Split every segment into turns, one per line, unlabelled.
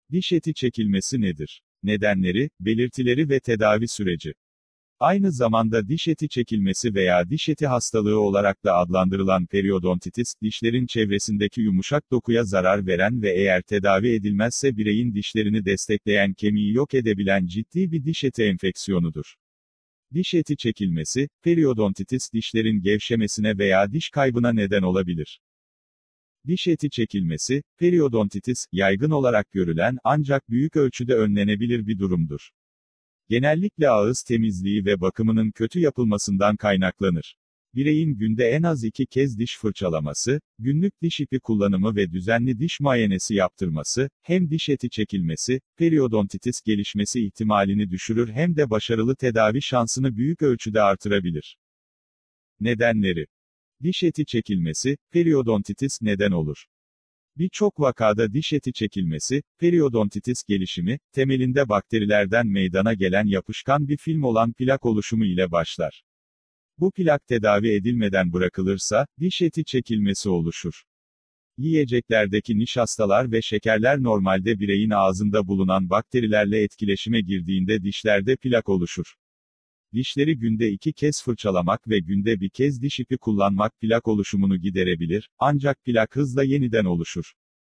Diş eti çekilmesi nedir? Nedenleri, belirtileri ve tedavi süreci. Aynı zamanda diş eti çekilmesi veya diş eti hastalığı olarak da adlandırılan periodontitis, dişlerin çevresindeki yumuşak dokuya zarar veren ve eğer tedavi edilmezse bireyin dişlerini destekleyen kemiği yok edebilen ciddi bir diş eti enfeksiyonudur. Diş eti çekilmesi, periodontitis dişlerin gevşemesine veya diş kaybına neden olabilir. Diş eti çekilmesi, periodontitis, yaygın olarak görülen ancak büyük ölçüde önlenebilir bir durumdur. Genellikle ağız temizliği ve bakımının kötü yapılmasından kaynaklanır. Bireyin günde en az 2 kez diş fırçalaması, günlük diş ipi kullanımı ve düzenli diş muayenesi yaptırması, hem diş eti çekilmesi, periodontitis gelişmesi ihtimalini düşürür hem de başarılı tedavi şansını büyük ölçüde artırabilir. Nedenleri: diş eti çekilmesi, periodontitis neden olur. Birçok vakada diş eti çekilmesi, periodontitis gelişimi, temelinde bakterilerden meydana gelen yapışkan bir film olan plak oluşumu ile başlar. Bu plak tedavi edilmeden bırakılırsa, diş eti çekilmesi oluşur. Yiyeceklerdeki nişastalar ve şekerler normalde bireyin ağzında bulunan bakterilerle etkileşime girdiğinde dişlerde plak oluşur. Dişleri günde 2 kez fırçalamak ve günde 1 kez diş ipi kullanmak plak oluşumunu giderebilir, ancak plak hızla yeniden oluşur.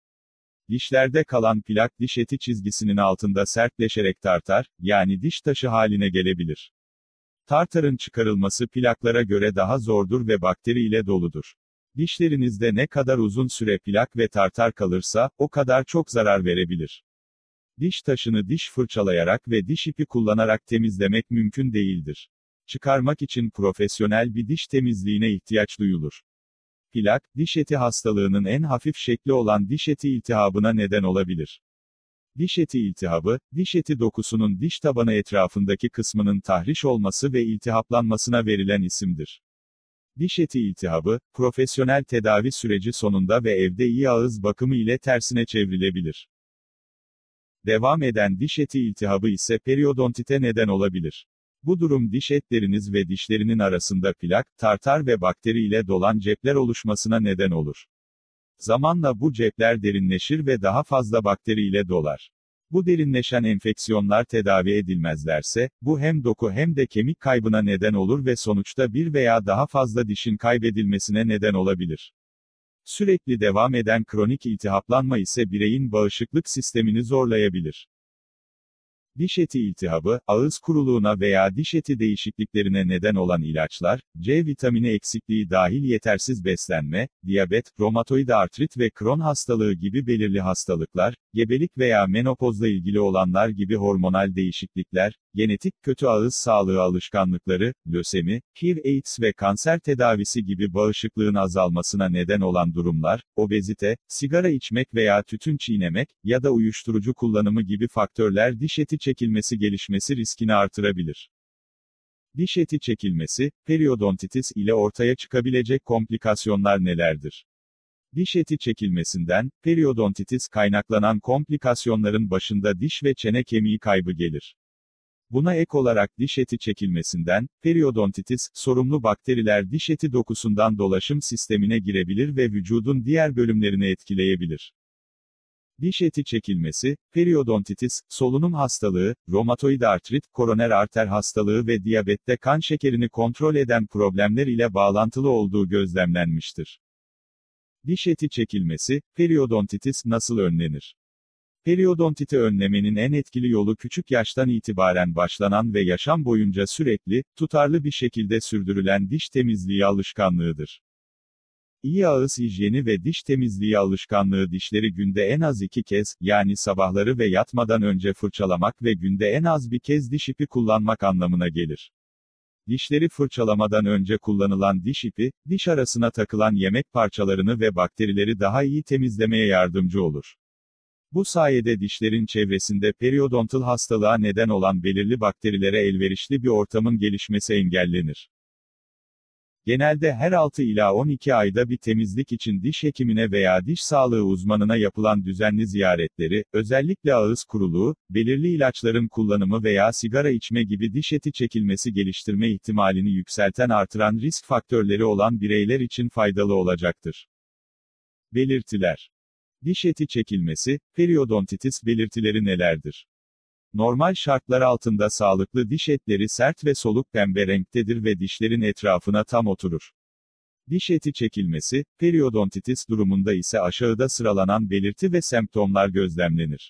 Dişlerde kalan plak diş eti çizgisinin altında sertleşerek tartar, yani diş taşı haline gelebilir. Tartarın çıkarılması plaklara göre daha zordur ve bakteri ile doludur. Dişlerinizde ne kadar uzun süre plak ve tartar kalırsa, o kadar çok zarar verebilir. Diş taşını diş fırçalayarak ve diş ipi kullanarak temizlemek mümkün değildir. Çıkarmak için profesyonel bir diş temizliğine ihtiyaç duyulur. Plak, diş eti hastalığının en hafif şekli olan diş eti iltihabına neden olabilir. Diş eti iltihabı, diş eti dokusunun diş tabanı etrafındaki kısmının tahriş olması ve iltihaplanmasına verilen isimdir. Diş eti iltihabı, profesyonel tedavi süreci sonunda ve evde iyi ağız bakımı ile tersine çevrilebilir. Devam eden diş eti iltihabı ise periodontite neden olabilir. Bu durum diş etleriniz ve dişlerinin arasında plak, tartar ve bakteri ile dolan cepler oluşmasına neden olur. Zamanla bu cepler derinleşir ve daha fazla bakteri ile dolar. Bu derinleşen enfeksiyonlar tedavi edilmezlerse, bu hem doku hem de kemik kaybına neden olur ve sonuçta bir veya daha fazla dişin kaybedilmesine neden olabilir. Sürekli devam eden kronik iltihaplanma ise bireyin bağışıklık sistemini zorlayabilir. Diş eti iltihabı, ağız kuruluğuna veya diş eti değişikliklerine neden olan ilaçlar, C vitamini eksikliği dahil yetersiz beslenme, diyabet, romatoid artrit ve Crohn hastalığı gibi belirli hastalıklar, gebelik veya menopozla ilgili olanlar gibi hormonal değişiklikler, genetik kötü ağız sağlığı alışkanlıkları, lösemi, HIV/AIDS ve kanser tedavisi gibi bağışıklığın azalmasına neden olan durumlar, obezite, sigara içmek veya tütün çiğnemek ya da uyuşturucu kullanımı gibi faktörler diş eti çekilmesi gelişmesi riskini artırabilir. Diş eti çekilmesi, periodontitis ile ortaya çıkabilecek komplikasyonlar nelerdir? Diş eti çekilmesinden, periodontitis kaynaklanan komplikasyonların başında diş ve çene kemiği kaybı gelir. Buna ek olarak diş eti çekilmesinden, periodontitis, sorumlu bakteriler diş eti dokusundan dolaşım sistemine girebilir ve vücudun diğer bölümlerini etkileyebilir. Diş eti çekilmesi, periodontitis, solunum hastalığı, romatoid artrit, koroner arter hastalığı ve diyabette kan şekerini kontrol eden problemler ile bağlantılı olduğu gözlemlenmiştir. Diş eti çekilmesi, periodontitis nasıl önlenir? Periodontiti önlemenin en etkili yolu küçük yaştan itibaren başlanan ve yaşam boyunca sürekli, tutarlı bir şekilde sürdürülen diş temizliği alışkanlığıdır. İyi ağız hijyeni ve diş temizliği alışkanlığı dişleri günde en az 2 kez, yani sabahları ve yatmadan önce fırçalamak ve günde en az 1 kez diş ipi kullanmak anlamına gelir. Dişleri fırçalamadan önce kullanılan diş ipi, diş arasına takılan yemek parçalarını ve bakterileri daha iyi temizlemeye yardımcı olur. Bu sayede dişlerin çevresinde periodontal hastalığa neden olan belirli bakterilere elverişli bir ortamın gelişmesi engellenir. Genelde her 6 ila 12 ayda bir temizlik için diş hekimine veya diş sağlığı uzmanına yapılan düzenli ziyaretleri, özellikle ağız kuruluğu, belirli ilaçların kullanımı veya sigara içme gibi diş eti çekilmesi geliştirme ihtimalini yükselten artıran risk faktörleri olan bireyler için faydalı olacaktır. Belirtiler: Diş eti çekilmesi, periodontitis belirtileri nelerdir? Normal şartlar altında sağlıklı diş etleri sert ve soluk pembe renktedir ve dişlerin etrafına tam oturur. Diş eti çekilmesi, periodontitis durumunda ise aşağıda sıralanan belirti ve semptomlar gözlemlenir.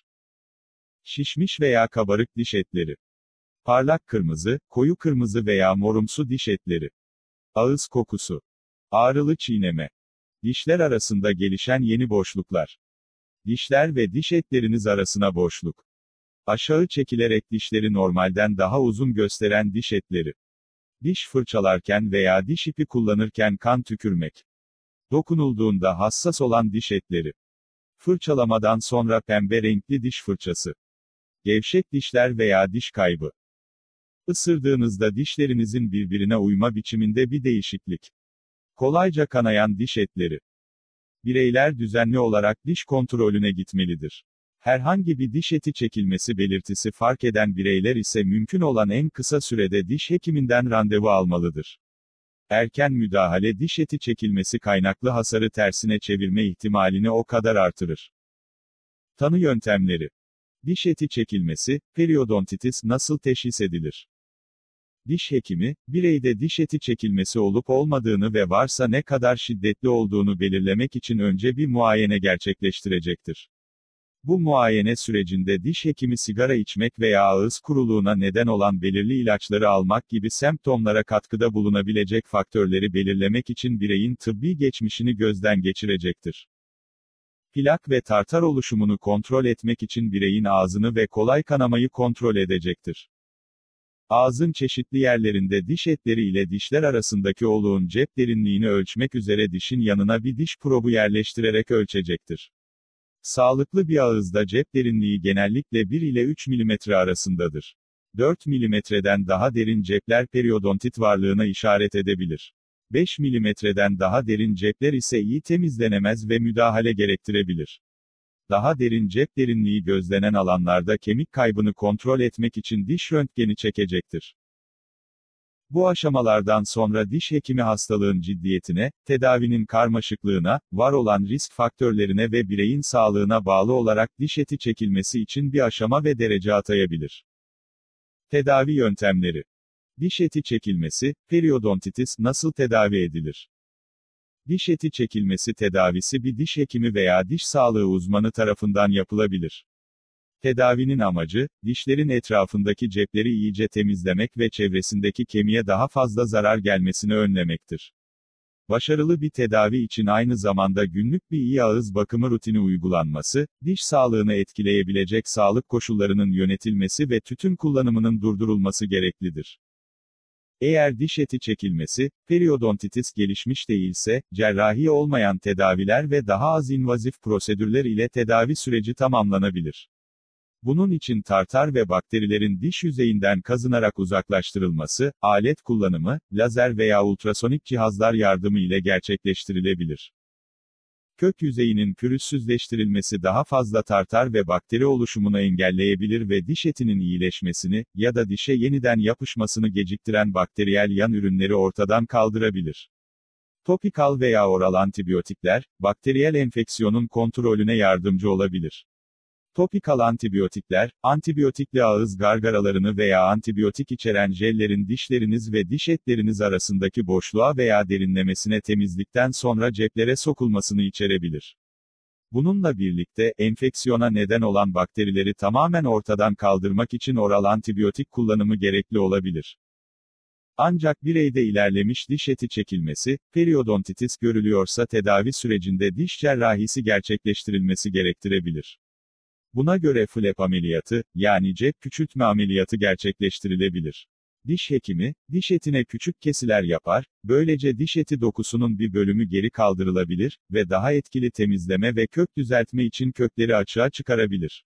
Şişmiş veya kabarık diş etleri. Parlak kırmızı, koyu kırmızı veya morumsu diş etleri. Ağız kokusu. Ağrılı çiğneme. Dişler arasında gelişen yeni boşluklar. Dişler ve diş etleriniz arasına boşluk. Aşağı çekilerek dişleri normalden daha uzun gösteren diş etleri. Diş fırçalarken veya diş ipi kullanırken kan tükürmek. Dokunulduğunda hassas olan diş etleri. Fırçalamadan sonra pembe renkli diş fırçası. Gevşek dişler veya diş kaybı. Isırdığınızda dişlerinizin birbirine uyma biçiminde bir değişiklik. Kolayca kanayan diş etleri. Bireyler düzenli olarak diş kontrolüne gitmelidir. Herhangi bir diş eti çekilmesi belirtisi fark eden bireyler ise mümkün olan en kısa sürede diş hekiminden randevu almalıdır. Erken müdahale diş eti çekilmesi kaynaklı hasarı tersine çevirme ihtimalini o kadar artırır. Tanı yöntemleri. Diş eti çekilmesi, periodontitis nasıl teşhis edilir? Diş hekimi, bireyde diş eti çekilmesi olup olmadığını ve varsa ne kadar şiddetli olduğunu belirlemek için önce bir muayene gerçekleştirecektir. Bu muayene sürecinde diş hekimi sigara içmek veya ağız kuruluğuna neden olan belirli ilaçları almak gibi semptomlara katkıda bulunabilecek faktörleri belirlemek için bireyin tıbbi geçmişini gözden geçirecektir. Plak ve tartar oluşumunu kontrol etmek için bireyin ağzını ve kolay kanamayı kontrol edecektir. Ağzın çeşitli yerlerinde diş etleri ile dişler arasındaki oluğun cep derinliğini ölçmek üzere dişin yanına bir diş probu yerleştirerek ölçecektir. Sağlıklı bir ağızda cep derinliği genellikle 1 ile 3 mm arasındadır. 4 mm'den daha derin cepler periodontit varlığına işaret edebilir. 5 mm'den daha derin cepler ise iyi temizlenemez ve müdahale gerektirebilir. Daha derin cep derinliği gözlenen alanlarda kemik kaybını kontrol etmek için diş röntgeni çekecektir. Bu aşamalardan sonra diş hekimi hastalığın ciddiyetine, tedavinin karmaşıklığına, var olan risk faktörlerine ve bireyin sağlığına bağlı olarak diş eti çekilmesi için bir aşama ve derece atayabilir. Tedavi yöntemleri. Diş eti çekilmesi, periodontitis nasıl tedavi edilir? Diş eti çekilmesi tedavisi bir diş hekimi veya diş sağlığı uzmanı tarafından yapılabilir. Tedavinin amacı, dişlerin etrafındaki cepleri iyice temizlemek ve çevresindeki kemiğe daha fazla zarar gelmesini önlemektir. Başarılı bir tedavi için aynı zamanda günlük bir iyi ağız bakımı rutini uygulanması, diş sağlığını etkileyebilecek sağlık koşullarının yönetilmesi ve tütün kullanımının durdurulması gereklidir. Eğer diş eti çekilmesi, periodontitis gelişmiş değilse, cerrahi olmayan tedaviler ve daha az invazif prosedürler ile tedavi süreci tamamlanabilir. Bunun için tartar ve bakterilerin diş yüzeyinden kazınarak uzaklaştırılması, alet kullanımı, lazer veya ultrasonik cihazlar yardımı ile gerçekleştirilebilir. Kök yüzeyinin pürüzsüzleştirilmesi daha fazla tartar ve bakteri oluşumunu engelleyebilir ve diş etinin iyileşmesini, ya da dişe yeniden yapışmasını geciktiren bakteriyel yan ürünleri ortadan kaldırabilir. Topikal veya oral antibiyotikler, bakteriyel enfeksiyonun kontrolüne yardımcı olabilir. Topikal antibiyotikler, antibiyotikli ağız gargaralarını veya antibiyotik içeren jellerin dişleriniz ve diş etleriniz arasındaki boşluğa veya derinlemesine temizlikten sonra ceplere sokulmasını içerebilir. Bununla birlikte, enfeksiyona neden olan bakterileri tamamen ortadan kaldırmak için oral antibiyotik kullanımı gerekli olabilir. Ancak bireyde ilerlemiş diş eti çekilmesi, periodontitis görülüyorsa tedavi sürecinde diş cerrahisi gerçekleştirilmesi gerektirebilir. Buna göre flap ameliyatı, yani cep küçültme ameliyatı gerçekleştirilebilir. Diş hekimi, diş etine küçük kesiler yapar, böylece diş eti dokusunun bir bölümü geri kaldırılabilir ve daha etkili temizleme ve kök düzeltme için kökleri açığa çıkarabilir.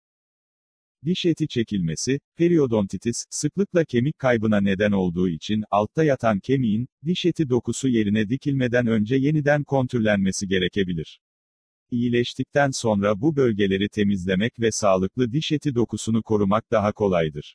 Diş eti çekilmesi, periodontitis, sıklıkla kemik kaybına neden olduğu için, altta yatan kemiğin, diş eti dokusu yerine dikilmeden önce yeniden kontürlenmesi gerekebilir. İyileştikten sonra bu bölgeleri temizlemek ve sağlıklı diş eti dokusunu korumak daha kolaydır.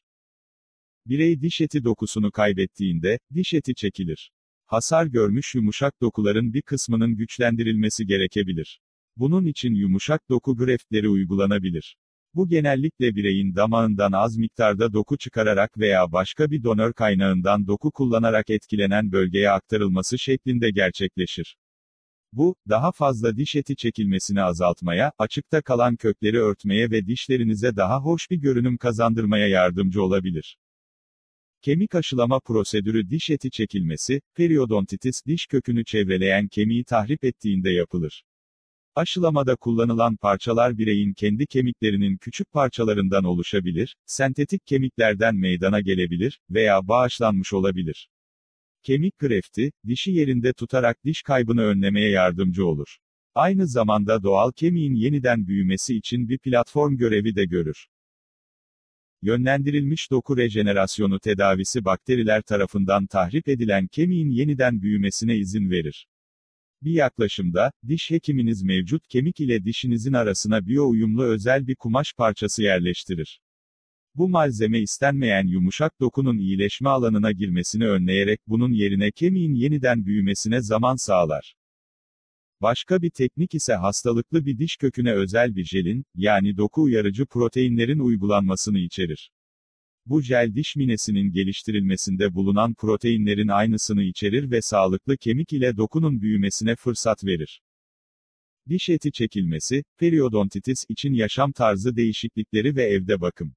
Birey diş eti dokusunu kaybettiğinde, diş eti çekilir. Hasar görmüş yumuşak dokuların bir kısmının güçlendirilmesi gerekebilir. Bunun için yumuşak doku greftleri uygulanabilir. Bu genellikle bireyin damağından az miktarda doku çıkararak veya başka bir donör kaynağından doku kullanarak etkilenen bölgeye aktarılması şeklinde gerçekleşir. Bu, daha fazla diş eti çekilmesini azaltmaya, açıkta kalan kökleri örtmeye ve dişlerinize daha hoş bir görünüm kazandırmaya yardımcı olabilir. Kemik aşılama prosedürü diş eti çekilmesi, periodontitis diş kökünü çevreleyen kemiği tahrip ettiğinde yapılır. Aşılamada kullanılan parçalar bireyin kendi kemiklerinin küçük parçalarından oluşabilir, sentetik kemiklerden meydana gelebilir veya bağışlanmış olabilir. Kemik grefti, dişi yerinde tutarak diş kaybını önlemeye yardımcı olur. Aynı zamanda doğal kemiğin yeniden büyümesi için bir platform görevi de görür. Yönlendirilmiş doku rejenerasyonu tedavisi bakteriler tarafından tahrip edilen kemiğin yeniden büyümesine izin verir. Bir yaklaşımda, diş hekiminiz mevcut kemik ile dişinizin arasına biyo-uyumlu özel bir kumaş parçası yerleştirir. Bu malzeme istenmeyen yumuşak dokunun iyileşme alanına girmesini önleyerek bunun yerine kemiğin yeniden büyümesine zaman sağlar. Başka bir teknik ise hastalıklı bir diş köküne özel bir jelin, yani doku uyarıcı proteinlerin uygulanmasını içerir. Bu jel diş minesinin geliştirilmesinde bulunan proteinlerin aynısını içerir ve sağlıklı kemik ile dokunun büyümesine fırsat verir. Diş eti çekilmesi, periodontitis için yaşam tarzı değişiklikleri ve evde bakım.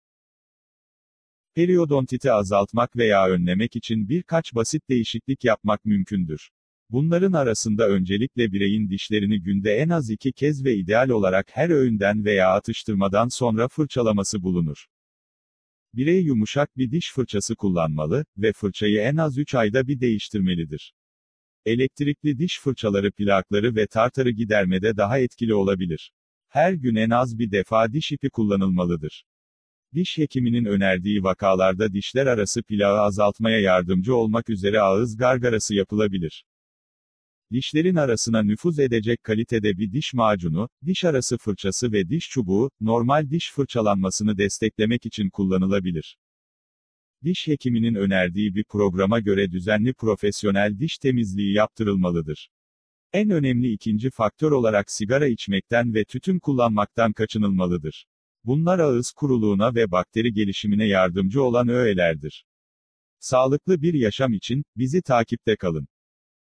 Periodontiti azaltmak veya önlemek için birkaç basit değişiklik yapmak mümkündür. Bunların arasında öncelikle bireyin dişlerini günde en az 2 kez ve ideal olarak her öğünden veya atıştırmadan sonra fırçalaması bulunur. Birey yumuşak bir diş fırçası kullanmalı ve fırçayı en az 3 ayda bir değiştirmelidir. Elektrikli diş fırçaları plakları ve tartarı gidermede daha etkili olabilir. Her gün en az bir defa diş ipi kullanılmalıdır. Diş hekiminin önerdiği vakalarda dişler arası plağı azaltmaya yardımcı olmak üzere ağız gargarası yapılabilir. Dişlerin arasına nüfuz edecek kalitede bir diş macunu, diş arası fırçası ve diş çubuğu, normal diş fırçalanmasını desteklemek için kullanılabilir. Diş hekiminin önerdiği bir programa göre düzenli profesyonel diş temizliği yaptırılmalıdır. En önemli ikinci faktör olarak sigara içmekten ve tütün kullanmaktan kaçınılmalıdır. Bunlar ağız kuruluğuna ve bakteri gelişimine yardımcı olan öğelerdir. Sağlıklı bir yaşam için, bizi takipte kalın.